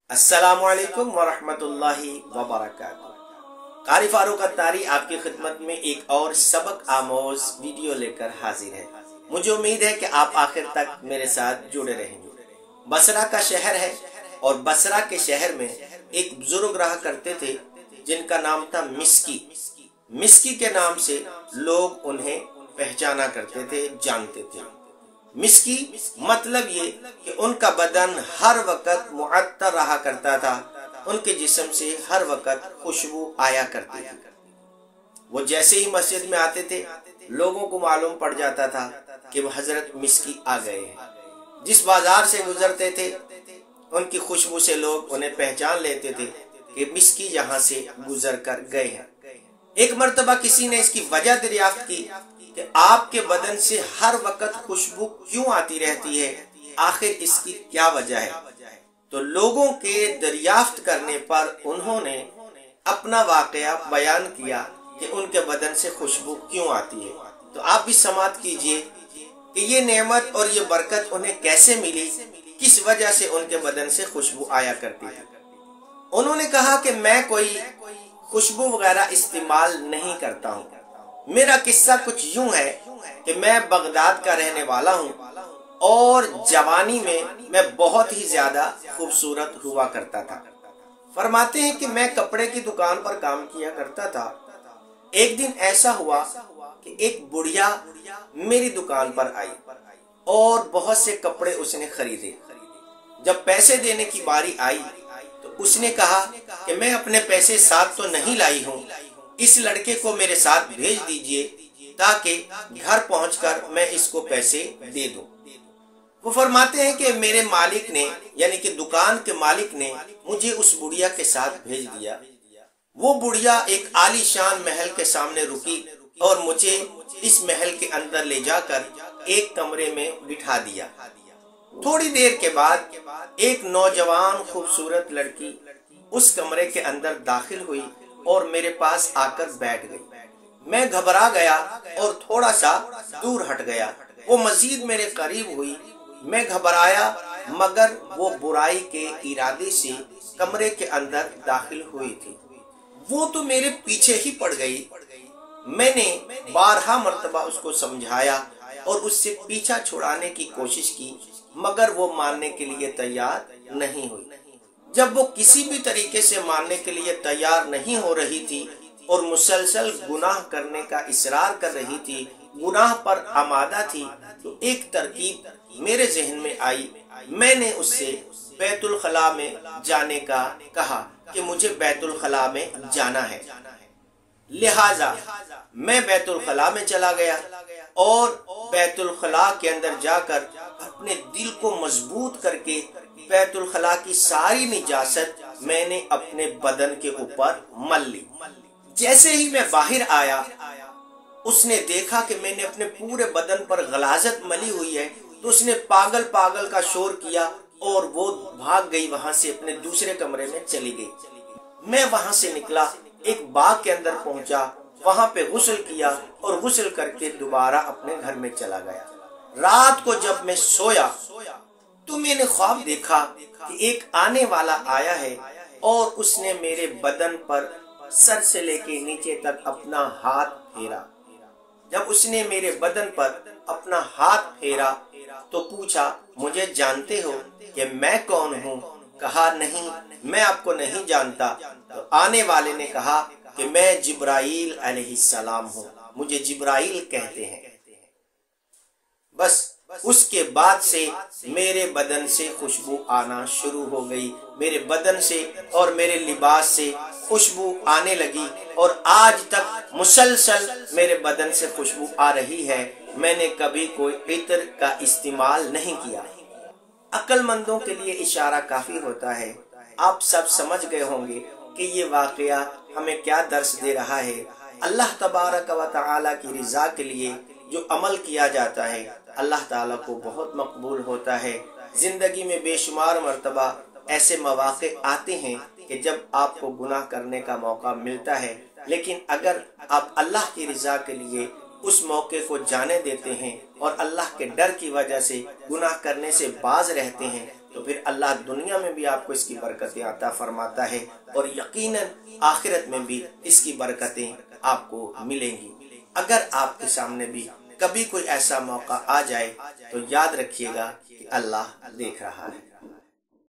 السلام علیکم ورحمۃ اللہ وبرکاتہ۔ قاری فاروق اتاری آپ کی خدمت میں ایک اور سبق آموز ویڈیو لے کر حاضر ہے۔ مجھے امید ہے کہ آپ آخر تک میرے ساتھ جڑے رہیں گے۔ بصرہ کا شہر ہے اور بصرہ کے شہر میں ایک بزرگ رہا کرتے تھے جن کا نام تھا مسکی۔ مسکی کے نام سے لوگ انہیں پہچانا کرتے تھے، جانتے تھے۔ مسکی مطلب یہ کہ ان کا بدن ہر وقت معطر رہا کرتا تھا، ان کے جسم سے ہر وقت خوشبو آیا کرتی تھی۔ وہ جیسے ہی مسجد میں آتے تھے لوگوں کو معلوم پڑ جاتا تھا کہ وہ حضرت مسکی آ گئے ہیں۔ جس بازار سے گزرتے تھے ان کی خوشبو سے لوگ انہیں پہچان لیتے تھے کہ مسکی یہاں سے گزر کر گئے ہیں۔ ایک مرتبہ کسی نے اس کی وجہ دریافت کی کہ آپ کے بدن سے ہر وقت خوشبو کیوں آتی رہتی ہے، آخر اس کی کیا وجہ ہے؟ تو لوگوں کے دریافت کرنے پر انہوں نے اپنا واقعہ بیان کیا کہ ان کے بدن سے خوشبو کیوں آتی ہے۔ تو آپ بھی سماعت کیجئے کہ یہ نعمت اور یہ برکت انہیں کیسے ملی، کس وجہ سے ان کے بدن سے خوشبو آیا کرتی تھی۔ انہوں نے کہا کہ میں کوئی خوشبو وغیرہ استعمال نہیں کرتا ہوں۔ میرا قصہ کچھ یوں ہے کہ میں بغداد کا رہنے والا ہوں اور جوانی میں میں بہت ہی زیادہ خوبصورت ہوا کرتا تھا۔ فرماتے ہیں کہ میں کپڑے کی دکان پر کام کیا کرتا تھا۔ ایک دن ایسا ہوا کہ ایک بڑھیا میری دکان پر آئی اور بہت سے کپڑے اس نے خریدے۔ جب پیسے دینے کی باری آئی تو اس نے کہا کہ میں اپنے پیسے ساتھ تو نہیں لائی ہوں، اس لڑکے کو میرے ساتھ بھیج دیجئے تاکہ گھر پہنچ کر میں اس کو پیسے دے دوں۔ وہ فرماتے ہیں کہ میرے مالک نے یعنی کہ دکان کے مالک نے مجھے اس بڑھیا کے ساتھ بھیج دیا۔ وہ بڑھیا ایک عالی شان محل کے سامنے رکی اور مجھے اس محل کے اندر لے جا کر ایک کمرے میں بٹھا دیا۔ تھوڑی دیر کے بعد ایک نوجوان خوبصورت لڑکی اس کمرے کے اندر داخل ہوئی اور میرے پاس آ کر بیٹھ گئی۔ میں گھبرا گیا اور تھوڑا سا دور ہٹ گیا۔ وہ مزید میرے قریب ہوئی۔ میں گھبرایا مگر وہ برائی کے ارادے سے کمرے کے اندر داخل ہوئی تھی۔ وہ تو میرے پیچھے ہی پڑ گئی۔ میں نے بارہا مرتبہ اس کو سمجھایا اور اس سے پیچھا چھڑانے کی کوشش کی مگر وہ ماننے کے لیے تیار نہیں ہوئی۔ جب وہ کسی بھی طریقے سے ماننے کے لیے تیار نہیں ہو رہی تھی اور مسلسل گناہ کرنے کا اصرار کر رہی تھی، گناہ پر آمادہ تھی، تو ایک ترکیب میرے ذہن میں آئی۔ میں نے اس سے بیت الخلاء میں جانے کا کہا کہ مجھے بیت الخلاء میں جانا ہے۔ لہٰذا میں بیت الخلاء میں چلا گیا اور بیت الخلاء کے اندر جا کر اپنے دل کو مضبوط کر کے بیت الخلاء کی ساری نجاست میں نے اپنے بدن کے اوپر مل لی۔ جیسے ہی میں باہر آیا اس نے دیکھا کہ میں نے اپنے پورے بدن پر غلاظت ملی ہوئی ہے تو اس نے پاگل پاگل کا شور کیا اور وہ بھاگ گئی، وہاں سے اپنے دوسرے کمرے میں چلی گئی۔ میں وہاں سے نکلا، ایک باغ کے اندر پہنچا، وہاں پہ غسل کیا اور غسل کر کے دوبارہ اپنے گھر میں چلا گیا۔ رات کو جب میں سویا تو میں نے خواب دیکھا کہ ایک آنے والا آیا ہے اور اس نے میرے بدن پر سر سے لے کے نیچے تک اپنا ہاتھ پھیرا۔ جب اس نے میرے بدن پر اپنا ہاتھ پھیرا تو پوچھا مجھے جانتے ہو کہ میں کون ہوں؟ کہا نہیں، میں آپ کو نہیں جانتا۔ تو آنے والے نے کہا کہ میں جبرائیل علیہ السلام ہوں، مجھے جبرائیل کہتے ہیں۔ بس اس کے بعد سے میرے بدن سے خوشبو آنا شروع ہو گئی، میرے بدن سے اور میرے لباس سے خوشبو آنے لگی اور آج تک مسلسل میرے بدن سے خوشبو آ رہی ہے۔ میں نے کبھی کوئی عطر کا استعمال نہیں کیا۔ عقل مندوں کے لیے اشارہ کافی ہوتا ہے۔ آپ سب سمجھ گئے ہوں گے کہ یہ واقعہ ہمیں کیا درس دے رہا ہے۔ اللہ تبارک و تعالی کی رضا کے لیے جو عمل کیا جاتا ہے اللہ تعالیٰ کو بہت مقبول ہوتا ہے۔ زندگی میں بے شمار مرتبہ ایسے مواقع آتے ہیں کہ جب آپ کو گناہ کرنے کا موقع ملتا ہے، لیکن اگر آپ اللہ کی رضا کے لیے اس موقع کو جانے دیتے ہیں اور اللہ کے ڈر کی وجہ سے گناہ کرنے سے باز رہتے ہیں تو تو پھر اللہ دنیا میں بھی آپ کو اس کی برکتیں عطا فرماتا ہے اور یقیناً آخرت میں بھی اس کی برکتیں آپ کو ملیں گی۔ اگر آپ کے سامنے بھی کبھی کوئی ایسا موقع آ جائے تو یاد رکھیے گا کہ اللہ دیکھ رہا ہے۔